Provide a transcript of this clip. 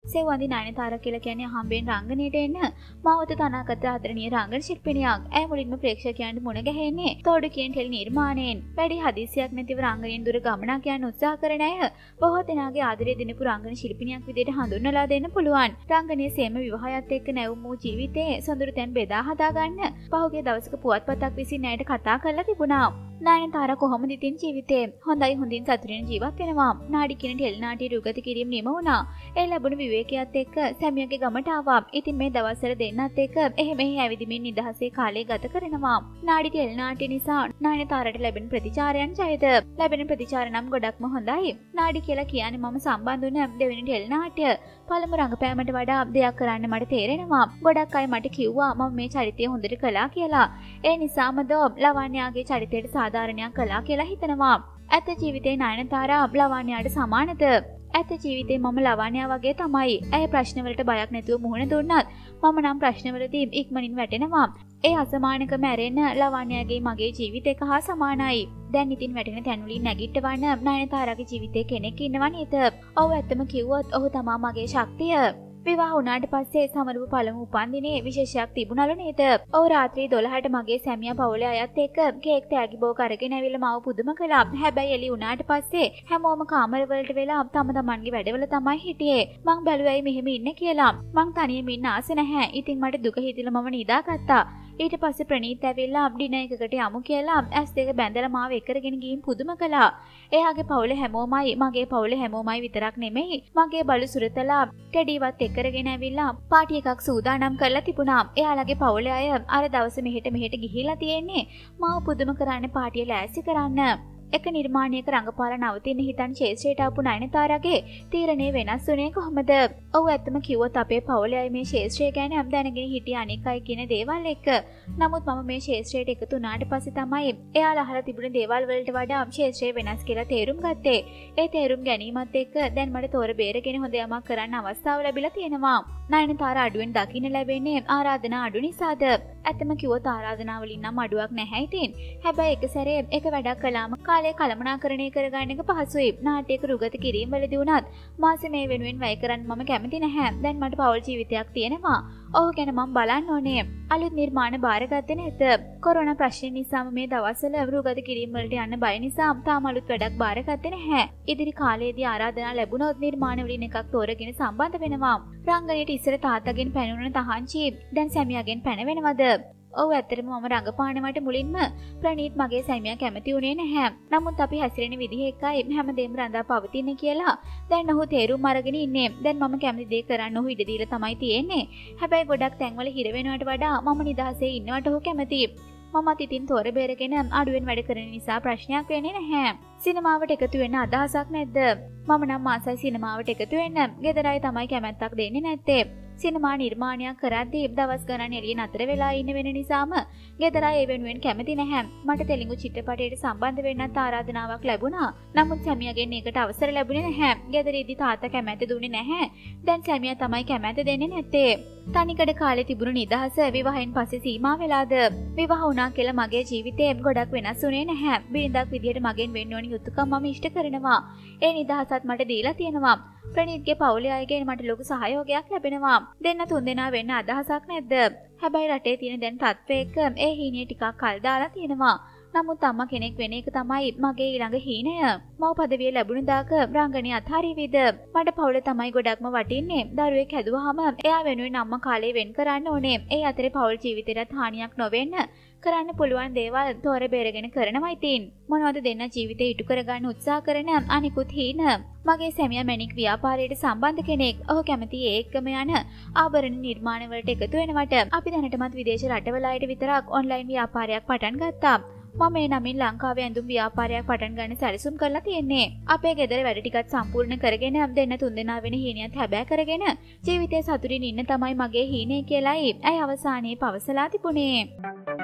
සෙව්වන්දි නයනතාරා කියලා කියන්නේ අහම්බෙන් රංගනයට එන්න මාවත තනාගත ආදරණීය රංගන ශිල්පිනියක්. ඇය මුලින්ම ප්‍රේක්ෂකයන්ට මුණ ගැහෙන්නේ තෝඩු කියන ටෙලි නිර්මාණයෙන්. වැඩි හදිසියක් නැතිව රංගනයෙන් දුර ගමනක් යන්න උත්සාහ කරන අය බොහෝ දෙනාගේ ආදරය දිනපු රංගන ශිල්පිනියක් විදිහට හඳුන්වලා දෙන්න පුළුවන්. රංගනයේ සේම විවාහයත් එක්ක නැවුම් වූ ජීවිතයේ සොඳුරු තැන් බෙදා හදා ගන්න පහුගිය දවසක පුවත්පතක් විසින් ඇයට කතා කරලා තිබුණා. නයනතාරා කොහොමද ඉතින් ජීවිතේ හොඳයි හොඳින් සතුටින් ජීවත් වෙනවා. නාඩි කියන ටෙලි නාට්‍ය රුගත කිරීම නිම වුණා. ඒ ලැබුණු විවේකයත් එක්ක සැමියාගේ ගමට ආවා. ඉතින් මේ දවස්වල දෙන්නත් එක්ක එහෙම ඇවිදිමින් නිදහසේ කාලය ගත කරනවා. නාඩි ටෙලි නාට්‍ය නිසා නයනතාරාට ලැබෙන ප්‍රතිචාරයන් ජයද. ලැබෙන ප්‍රතිචාර නම් ගොඩක්ම හොඳයි. නාඩි කියලා කියන්නේ මම සම්බන්ධ වුණ දෙවෙනි ටෙලි නාට්‍ය. පළමු රංගපෑමට වඩා දෙයක් කරන්න මට තේරෙනවා. ගොඩක් අය මට කිව්වා මම මේ චරිතය හොඳට කළා කියලා. ඒ නිසාම ලවන්යාගේ චරිතයට සාධාරණයක් කළා කියලා හිතනවා. ඇත්ත ජීවිතේ නයනතාරා ලවන්යාට සමානද? ඇත්ත ජීවිතේ මම ලවන්යා වගේ තමයි. ඇය ප්‍රශ්නවලට බයක් නැතුව මුහුණ දුන්නත් මම නම් ප්‍රශ්නවලදී ඉක්මනින් වැටෙනවා. ඒ අසමානකම ඇරෙන්න ලවන්යාගේ මගේ ජීවිත එක හා සමානයි. දැන් ඉතින් වැටෙන තැන්වලින් නැගිටවන්න නයනතාරාගේ ජීවිතේ කෙනෙක් ඉන්නව නේද? ඔව් ඇත්තම කිව්වොත් ඔහු තමා මගේ ශක්තිය. විවාහ වුණාට පස්සේ සමරුව පළමු උපන්දිනේ විශේෂයක් තිබුණලු නේද? ඔව් රාත්‍රී 12ට මගේ සැමියා පවුලේ අයත් එක්ක කේක් තෑගි බෝක අරගෙන ඇවිල්ලා මාව පුදුම කළා. හැබැයි එළි වුණාට පස්සේ හැමෝම කාමර වලට වෙලා තම තමන්ගේ වැඩවල තමයි හිටියේ. මං බැලුවයි මෙහෙම ඉන්නේ කියලා. මං තනියම ඉන්න ආස නැහැ. ඉතින් මට දුක හිතිලා මම නිදාගත්තා. ඊට පස්සේ ප්‍රනීත් ඇවිල්ලා ඩිනර් එකකට යමු කියලා ඇස් දෙක බැඳලා මාව එක්කගෙන ගිහින් පුදුම කළා. එයාගේ පවුලේ හැමෝමයි මගේ පවුලේ හැමෝමයි විතරක් නෙමෙයි මගේ බලු සුරතලා ටෙඩිවත් එක්කගෙන ඇවිල්ලා පාටි එකක් සූදානම් කරලා තිබුණා. එයාලගේ පවුලේ අය අර දවසේ මෙහෙට ගිහිලා තියෙන්නේ මාව පුදුම කරන්න පාටිය ලෑස්ති කරන්න. එක නිර්මාණයක රංගපාලා නවතින්න හිතන් ශේෂ්ත්‍රයට ආපු නයනතාරාගේ තීරණය වෙනස් වුණේ කොහොමද? ඔව් ඇත්තම කිව්වොත් අපේ පවුලේ අය මේ ශේෂ්ත්‍රය ගැන හැම දැනගෙන හිටිය අනික් අය කියන දේවල් එක්ක. නමුත් මම මේ ශේෂ්ත්‍රයට එකතු වුණාට පස්සේ තමයි එයාලා අහලා තිබුණ දේවල් වලට වඩා ශේෂ්ත්‍රය වෙනස් කියලා තේරුම් ගත්තේ. ඒ තේරුම් ගැනීමත් එක්ක දැන් මට තෝර බේරගෙන හොඳ යමක් කරන්න අවස්ථාව ලැබිලා තියෙනවා. නයනතාරා අඩුවෙන් දකින්න ලැබෙන්නේ ආරාධනා අඩු නිසාද? ඇත්තම කිව්වොත් ආරාධනා වලින් නම් අඩුවක් නැහැ ඉතින්. හැබැයි එක සැරේ එක වැඩක් කළාම කාලය කළමනාකරණය කරගන්න එක පහසුයි. නාට්‍යයක රුගත කිරීම වලදී වුණත් මාසෙ මේ වෙනුවෙන් වැය කරන්න මම කැමති නැහැ. දැන් මට පෞල් ජීවිතයක් තියෙනවා. ඔහු ගැන මම බලන්න ඕනේ. අලුත් නිර්මාණ බාරගත්තේ නැත. කොරෝනා ප්‍රශ්නේ නිසාම මේ දවස්වල රුගත කිරීම වලට යන්න බය නිසා තාම අලුත් වැඩක් බාරගත්තේ නැහැ. ඉදිරි කාලයේදී ආරාධනා ලැබුණොත් නිර්මාණ වලින් එකක් තෝරගෙන සම්බන්ධ වෙනවා. රංගනයට ඉස්සර තාත්තගෙන් පැනුණන තහංචි දැන් සැමියාගෙන් පැනවෙනවද? ඔව් ඇත්තටම මම රංගපානවට මුලින්ම ප්‍රනීත් මගේ සැමියා කැමති වුණේ නැහැ. නමුත් අපි හැසිරෙන විදිහ එකයි හැමදේම රඳා පවතින්නේ කියලා දැන් ඔහු තේරුම් අරගෙන ඉන්නේ. දැන් මම කැමති දේ කරන්න ඔහු ඉඩ දීලා තමයි තියෙන්නේ. හැබැයි ගොඩක් තැන්වල හිර වෙනවට වඩා මම නිදහසේ ඉන්නවට ඔහු කැමතියි. මමත් ඉතින් තොර බේරගෙන අඩුවෙන් වැඩ කරන නිසා ප්‍රශ්නයක් වෙන්නේ නැහැ. සිනමාවට එකතු වෙන්න අදහසක් නැද්ද? මම නම් ආසයි සිනමාවට එකතු වෙන්න. ගෙදර අය තමයි කැමැත්තක් දෙන්නේ නැත්තේ. සිනමා නිර්මාණයක් කරද්දී දවස් ගණන් එළිය නතර වෙලා ඉන්න වෙන නිසාම ගෙදර අය ඒ වෙනුවෙන් කැමති නැහැ. මට තෙලිඟු චිත්‍රපටයට සම්බන්ධ වෙන්නත් ආරාධනාවක් ලැබුණා. නමුත් සැමියාගෙන් ඒකට අවසර ලැබුණේ නැහැ. ගෙදරදී තාත්තා කැමැත්ත දුන්නේ නැහැ. දැන් සැමියා තමයි කැමැත්ත දෙන්නේ නැත්තේ. තනිකඩ කාලේ තිබුණු නිදහස විවාහයෙන් පස්සේ සීමා වෙලාද? විවාහ වුණා කියලා මගේ ජීවිතේ ගොඩක් වෙනස් වුණේ නැහැ. බිරිඳක් විදියට මගෙන් වෙන්න ඕනි යුතුයකම් මම ඉෂ්ට කරනවා. ඒ නිදහසත් මට දීලා තියෙනවා. ප්‍රනීත්ගේ පවුලේ අයගෙන් මට ලොකු සහයෝගයක් ලැබෙනවා. දෙන්න තුන් දෙනා වෙන්න අදහසක් නැද්ද? හැබැයි රටේ තියෙන දැන් තත්ත්වය එක්ක ඒ හීනිය ටිකක් කල් දාලා තියෙනවා. නමුත් අම්මා කෙනෙක් වෙන එක තමයි මගේ ඊළඟ හීනය. මව පදවිය ලැබුණ දාක රංගනය අත්හරිවිද? මට පවුලේ තමයි ගොඩක්ම වටින්නේ. දරුවෙක් හැදුවාම එයා වෙනුවෙන් අම්මා කාලේ වෙන් කරන්න ඕනේ. ඒ අතරේ පවුල් ජීවිතේට හානියක් නොවෙන්න කරන්න පුළුවන් දේවල් තෝර බේරගෙන කරනවා ඉතින්. මොනවද දෙන්න ජීවිතේ ඉටු කරගන්න උත්සාහ කරන අනිකුත් හීන. මගේ සැමියා මැණික් ව්‍යාපාරයට සම්බන්ධ කෙනෙක්. ඔහු කැමති ඒකම යන ආභරණ නිර්මාණ වලට එකතු වෙනවට. අපි දැනටමත් විදේශ රටවල අයට විතරක් ඔන්ලයින් ව්‍යාපාරයක් පටන් ගත්තා. මම මේ නමින් ලංකාවේ ඇඳුම් ව්‍යාපාරයක් පටන් ගන්න සැලසුම් කරලා තියෙන්නේ. අපේ ගෙදර වැඩ ටිකත් සම්පූර්ණ කරගෙන දෙන්න තුන් දෙනා වෙන හීනියත් හැබෑ කරගෙන ජීවිතේ සතුටින් ඉන්න තමයි මගේ හීනේ කියලායි ඇය අවසානයේ පවසලා තිබුණේ.